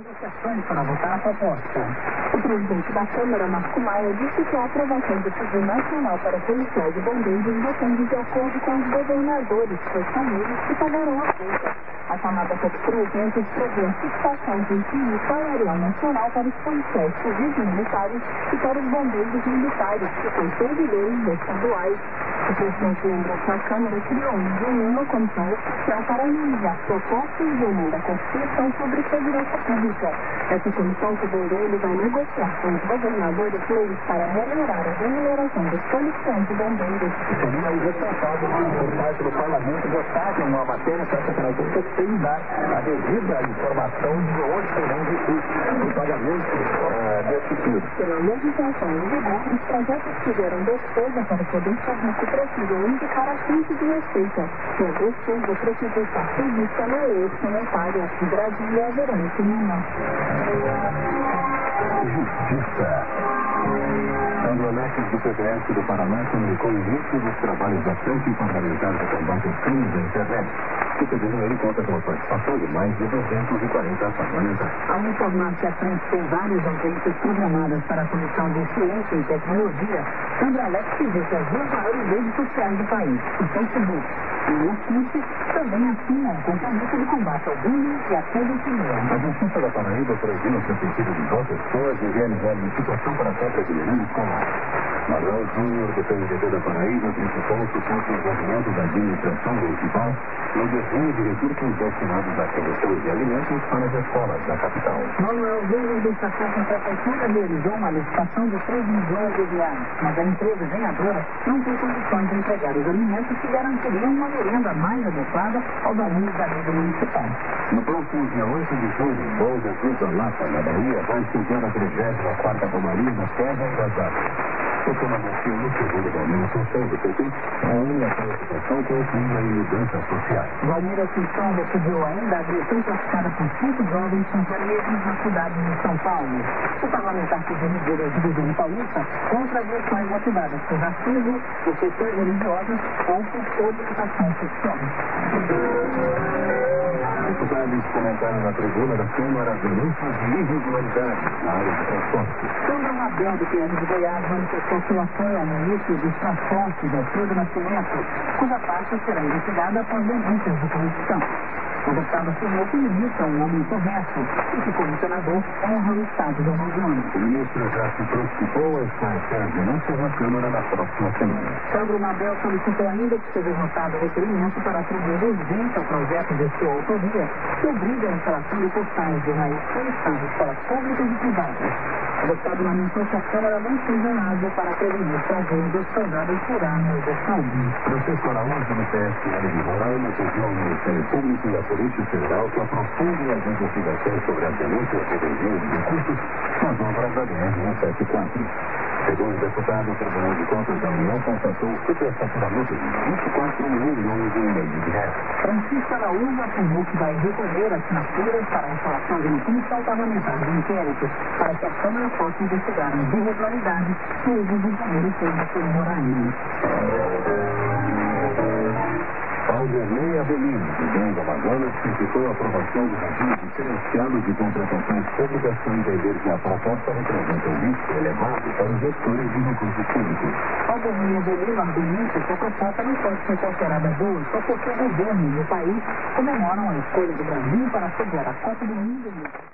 negociações para votar a proposta. O presidente da Câmara, Marco Maia, disse que a aprovação do Fundo Nacional para Policiais e Bombeiros depende de acordo com os governadores, pois são eles que pagarão a conta. A chamada PEC 300 prevê a fixação de IPI salarial nacional para os policiais civis e militares e para os bombeiros militares, que são servidores estaduais. O presidente lembrou que a Câmara criou em junho uma comissão oficial para analisar propostas de emenda à Constituição sobre segurança pública. Essa comissão, segundo ele, vai negociar com os governadores leis para melhorar a remuneração dos policiais e bombeiros. Seria irresponsável por parte do parlamento votar uma matéria com essa característica sem dar a devida informação de onde serão o pagamento desse FII. Pela legislação em vigor, os projetos que geram despesa para o poder público precisam indicar a fonte de receita. E a despesa precisa estar prevista na lei orçamentária. Brasília, Verônica Lima. Justiça. Anglonetes do PPS do Paraná comunicou o início dos trabalhos da Frente Parlamentar de Combate aos Crimes da Internet. O segundo ele conta com a participação de mais de 240 parlamentares. Ao informar que a frente tem várias audiências programadas para a Comissão de Ciência e Tecnologia, Sandra Alex visita as duas maiores redes sociais do país, o Facebook e o YouTube, também assina um compromisso de combate ao bullying e à pedofilia. A Justiça da Paraíba proibiu no seu sentido de 2 pessoas de realizar licitação para a compra de milhões escolar. Manuel Júnior, do PMDB da Paraíba, criticou o suposto envolvimento da administração municipal no desvio de recursos destinados à aquisição de alimentos para as escolas da capital. Manuel Júnior destacou que a prefeitura realizou uma licitação de 3 milhões de reais, mas a empresa ganhadora não tem condições de entregar os alimentos que garantiriam uma merenda mais adequada aos alunos da rede municipal. No próximo dia 8 de julho, Bom Jesus da Lapa, na Bahia, vai sediar a 34ª Romaria da Terra e das Águas. O tema nasceu no segundo da administração do PT, reúne a preocupação com o clima e mudanças sociais. Valmir Assunção decidiu ainda a agressão praticada por 5 jovens companheiros na cidade de São Paulo. O parlamentar pediu medidas do governo paulista contra agressões motivadas por racismo, por questões religiosas ou por codificação sexual. Deputados comentaram na tribuna da Câmara denúncias de irregularidades na área de transporte. Sandra Mabel, do PR de Goiás, manifestou seu apoio ao ministro dos Transportes, Alfredo Nascimento, cuja parte será investigada após denúncias de corrupção. O deputado afirmou que o ministro é um homem correto e que, como senador, honra o Estado do Amazonas. O ministro já se precipou a esclarecer as denúncias na Câmara na próxima semana. Sandro Mabel solicitou ainda que seja votado o requerimento para atribuir urgência ao projeto de sua autoria que obriga a instalação de postais de raiz cristãs de escolas públicas e privadas. O deputado lamentou que a Câmara não seja nada para prevenir tragédias causadas por armas de saúde. Francisco Araújo, do PSL de Roraima, pediu ao Ministério Público e à Polícia Federal que aprofundem as investigações sobre as denúncias de desvio de recursos nas obras da BR-174. Segundo o deputado, o Tribunal de Contas da União constatou o superfaturamento de 24 milhões e meio de reais. Francisco Araújo afirmou que vai recolher assinaturas para a instalação de uma comissão parlamentar de inquérito para que a Câmara possa investigar as irregularidades no uso do dinheiro público em Roraima. Alderlei Avelino, do Grande Amazonas, criticou a aprovação do regime diferenciado de contratações públicas por entender que a proposta representa um risco elevado para os gestores de recursos públicos. Alderlei Avelino argumenta que a proposta não pode ser considerada boa só porque o governo e o país comemoram a escolha do Brasil para sediar a Copa do Mundo.